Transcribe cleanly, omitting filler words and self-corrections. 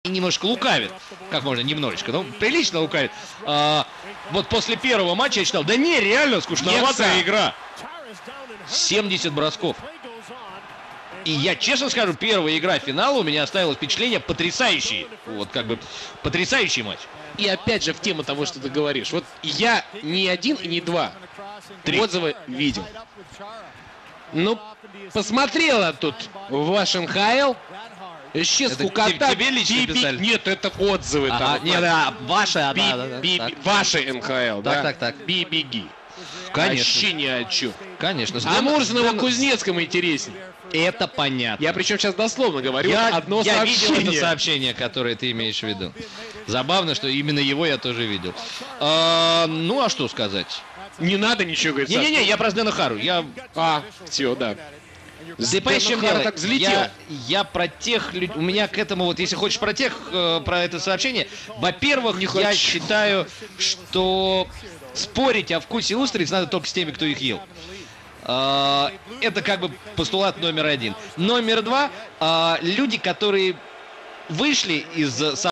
немножко лукавит, как можно немножечко, ну прилично лукавит. Вот после первого матча я читал, да не, реально скучноватая игра. 70 бросков. И я честно скажу, первая игра финала у меня оставила впечатление потрясающий. Вот как бы потрясающий матч. И опять же в тему того, что ты говоришь. Вот я не один и не два отзывы видел. Ну, посмотрела тут ваш НХЛ. Вообще скукота. Тебе лично писали? Нет, это отзывы. Ага, там. нет, да, ваши, Ваши НХЛ, да? Так. Би-беги. Конечно. Вообще ни о чем. Конечно. А Мурзинову Кузнецкому интереснее. Это понятно. Я причем сейчас дословно говорю Я одно видел сообщение. это сообщение, которое ты имеешь в виду. Забавно, что именно его я тоже видел. Ну, а что сказать? Не надо ничего говорить. Не-не-не, я про Сдэна Хару. Все, да. Да понимаешь, в чем дело? так взлетел. Я про тех людей, у меня к этому вот, если хочешь про это сообщение, во-первых, я считаю, что спорить о вкусе устриц надо только с теми, кто их ел. Это как бы постулат номер один. Номер два, люди, которые вышли из